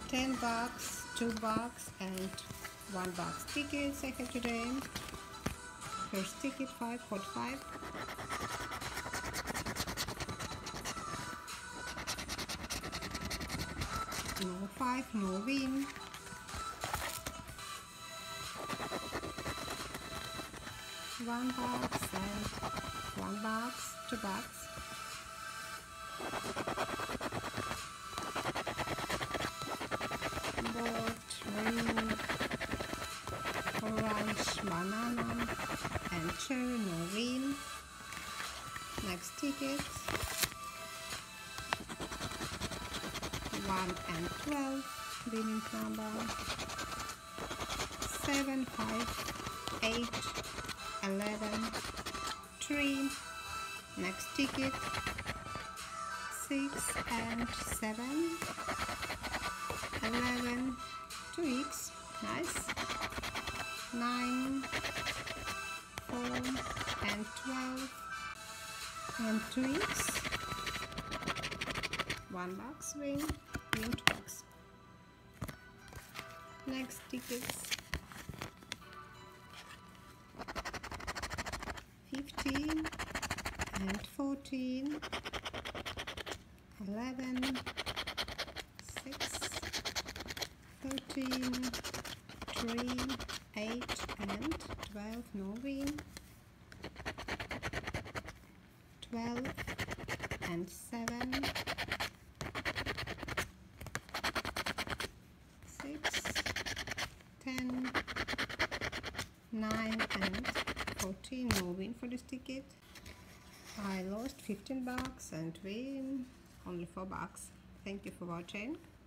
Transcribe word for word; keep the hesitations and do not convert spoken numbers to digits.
ten bucks, two bucks, and one bucks tickets I have today. First ticket five, code five. No five, no win. One box and one box, two bucks. Board, ring, orange, banana, and cherry, no win. Next ticket. one and twelve, winning number. seven, five, eight, eleven, three. Next ticket. six and seven, eleven, two X, nice. nine, four, and twelve, and two X. One box win, win two bucks. Next tickets. fifteen and fourteen, eleven, six, thirteen, three, eight, and twelve, no win. twelve and seven, six, ten, nine, and fourteen, no win for this ticket. I lost fifteen bucks and win only four bucks. Thank you for watching.